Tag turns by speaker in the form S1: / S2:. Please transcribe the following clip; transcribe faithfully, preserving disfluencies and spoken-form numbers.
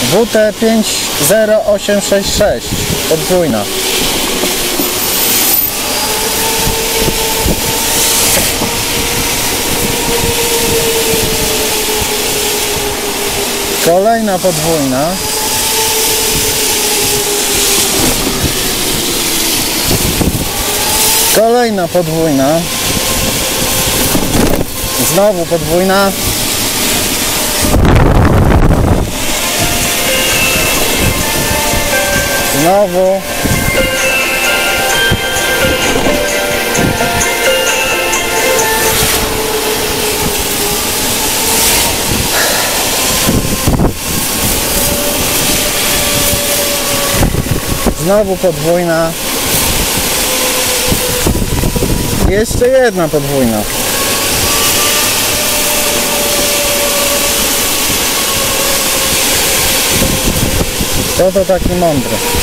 S1: W T pięć zero osiem sześć sześć podwójna. Kolejna podwójna. Kolejna podwójna. Znowu podwójna. Znowu. Znowu podwójna. Jeszcze jedna podwójna. To to taki mądry.